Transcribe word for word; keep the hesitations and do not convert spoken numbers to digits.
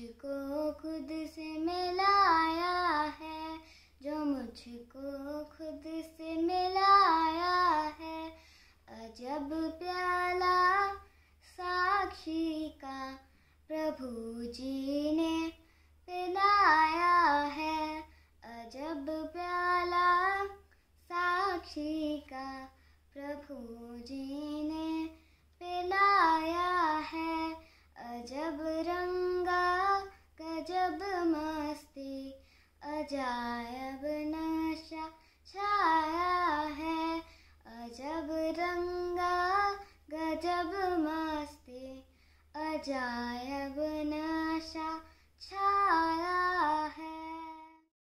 मुझको खुद से मिलाया है, जो मुझको खुद से मिलाया है। अजब प्याला साक्षी का प्रभु जी ने पिलाया है। अजब प्याला साक्षी का प्रभु जी ने पिलाया है। अजब रंगा गजब मस्ती, अजायब नशा छाया है। अजब रंगा गजब मस्ती, अजायब नशा छाया